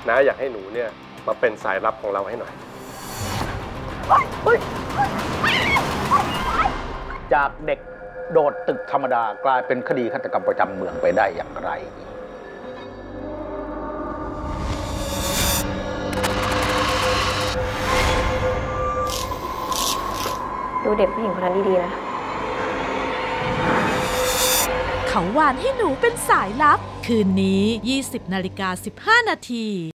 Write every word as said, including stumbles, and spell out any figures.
น้าอยากให้หนูเนี่ยมาเป็นสายลับของเราให้หน่อยจากเด็กโดดตึกธรรมดากลายเป็นคดีฆาตกรรมประจำเมืองไปได้อย่างไรดูเด็กผู้หญิงคนนั้นดีๆนะเขาวานให้หนูเป็นสายลับคืนนี้ ยี่สิบนาฬิกาสิบห้านาที